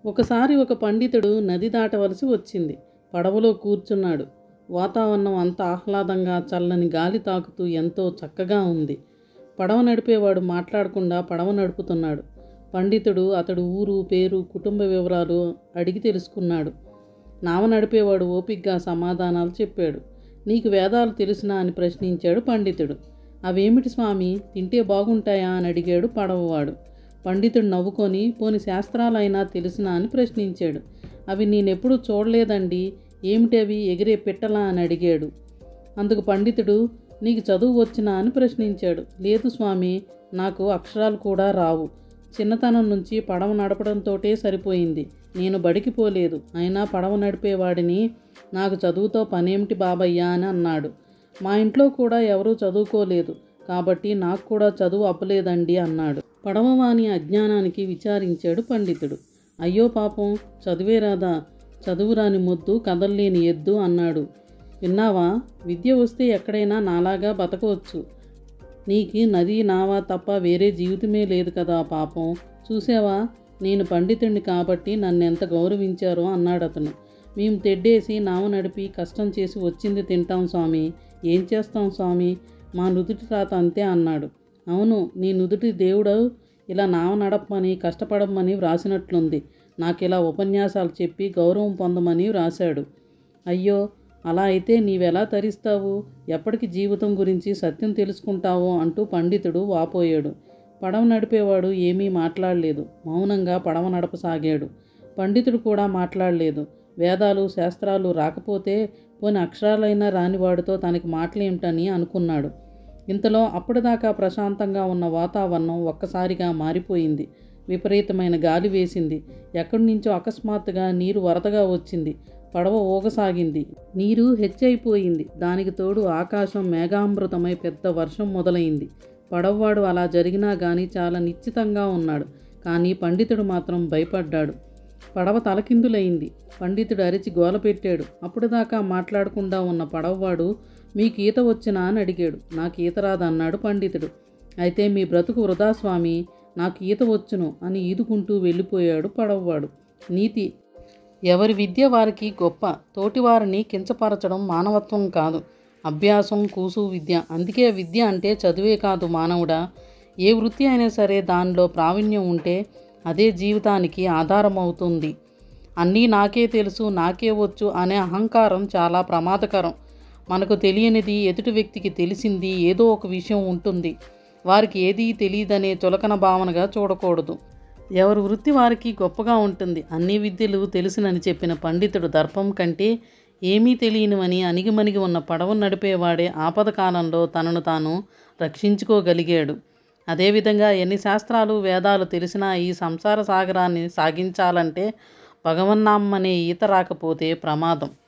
ఒకసారి ఒక పండితుడు నది దాటవలసి వచ్చింది. పడవలో కూర్చున్నాడు. వాతావరణం అంత ఆహ్లాదంగా చల్లని గాలి తాకుతూ ఎంతో చక్కగా ఉంది. పడవ నడిపేవాడు మాట్లాడకుండా పడవ నడుపుతున్నాడు. పండితుడు అతడు ఊరు, పేరు, కుటుంబ వివరాలు అడిగి తెలుసుకున్నాడు. నావ నడిపేవాడు ఓపిగ్గా సమాధానాలు చెప్పాడు. నీకు వేదాలు తెలుసునా అని ప్రశ్నించాడు పండితుడు. అవేమిటి స్వామి, తింటే బాగుంటాయా అని అడిగాడు పడవవాడు. పండితుడు నవ్వుకొని, పోని శాస్త్రాలైనా తెలిసినా అని ప్రశ్నించాడు. అవి నేనెప్పుడూ చూడలేదండి, ఏమిటవి, ఎగిరే పిట్టలా అని అడిగాడు. అందుకు పండితుడు, నీకు చదువు వచ్చినా అని ప్రశ్నించాడు. లేదు స్వామి, నాకు అక్షరాలు కూడా రావు. చిన్నతనం నుంచి పడవ నడపడంతోటే సరిపోయింది. నేను బడికి పోలేదు. అయినా పడవ నడిపేవాడిని, నాకు చదువుతో పనేమిటి బాబయ్యా అని అన్నాడు. మా ఇంట్లో కూడా ఎవరూ చదువుకోలేదు, కాబట్టి నాకు కూడా చదువు అప్పలేదండి అన్నాడు. పడవవాని అజ్ఞానానికి విచారించాడు పండితుడు. అయ్యో పాపం, చదువే రాదా? చదువురాని మొద్దు కదల్లేని ఎద్దు అన్నాడు. విన్నావా, విద్య వస్తే ఎక్కడైనా నాలాగా బతకవచ్చు. నీకు నది నావా తప్ప వేరే జీవితమే లేదు కదా పాపం. చూసావా, నేను పండితుడిని కాబట్టి నన్ను ఎంత గౌరవించారో అన్నాడు అతను. మేము తెడ్డేసి నావ నడిపి కష్టం చేసి వచ్చింది తింటాం స్వామి. ఏం చేస్తాం స్వామి, మా నుదుటి రాత అంతే అన్నాడు. అవును, నీ నుదుటి దేవుడు ఇలా నావ నడపమని కష్టపడమని వ్రాసినట్లుంది. నాకు ఇలా ఉపన్యాసాలు చెప్పి గౌరవం పొందమని వ్రాశాడు. అయ్యో, అలా అయితే నీవెలా తరిస్తావు? ఎప్పటికి జీవితం గురించి సత్యం తెలుసుకుంటావో అంటూ పండితుడు వాపోయాడు. పడవ నడిపేవాడు ఏమీ మాట్లాడలేదు. మౌనంగా పడవ నడపసాగాడు. పండితుడు కూడా మాట్లాడలేదు. వేదాలు శాస్త్రాలు రాకపోతే పోని అక్షరాలైనా రానివాడితో తనకి మాటలేమిటని అనుకున్నాడు. ఇంతలో అప్పటిదాకా ప్రశాంతంగా ఉన్న వాతావరణం ఒక్కసారిగా మారిపోయింది. విపరీతమైన గాలి వేసింది. ఎక్కడి నుంచో అకస్మాత్తుగా నీరు వరదగా వచ్చింది. పడవ ఊగసాగింది. నీరు హెచ్చైపోయింది. దానికి తోడు ఆకాశం మేఘామృతమై పెద్ద వర్షం మొదలైంది. పడవవాడు అలా జరిగినా కానీ చాలా నిశ్చితంగా ఉన్నాడు. కానీ పండితుడు మాత్రం భయపడ్డాడు. పడవ తలకిందులైంది. పండితుడు అరిచి గోల పెట్టాడు. అప్పటిదాకా మాట్లాడకుండా ఉన్న పడవవాడు, మీకు ఈత వచ్చినా అని అడిగాడు. నాకు ఈత రాదన్నాడు పండితుడు. అయితే మీ బ్రతుకు వృధా స్వామి, నాకు ఈత వచ్చును అని ఈదుకుంటూ వెళ్ళిపోయాడు పడవవాడు. నీతి: ఎవరి విద్య వారికి గొప్ప. తోటివారిని కించపరచడం మానవత్వం కాదు, అభ్యాసం, కూసు విద్య. అందుకే విద్య అంటే చదువే కాదు మానవుడా. ఏ వృత్తి అయినా సరే దానిలో ప్రావీణ్యం ఉంటే అదే జీవితానికి ఆధారం అవుతుంది. అన్నీ నాకే తెలుసు, నాకే వచ్చు అనే అహంకారం చాలా ప్రమాదకరం. మనకు తెలియనిది ఎదుటి వ్యక్తికి తెలిసింది ఏదో ఒక విషయం ఉంటుంది. వారికి ఏదీ తెలియదనే చులకన భావనగా చూడకూడదు. ఎవరి వృత్తి వారికి గొప్పగా ఉంటుంది. అన్ని విద్యలు తెలుసునని చెప్పిన పండితుడు దర్పం కంటే ఏమీ తెలియనివని అణిగిమణిగి ఉన్న పడవ నడిపేవాడే ఆపద కాలంలో తనను తాను రక్షించుకోగలిగాడు. అదేవిధంగా ఎన్ని శాస్త్రాలు వేదాలు తెలిసినా ఈ సంసార సాగరాన్ని సాగించాలంటే భగవన్నామనే ఈత రాకపోతే ప్రమాదం.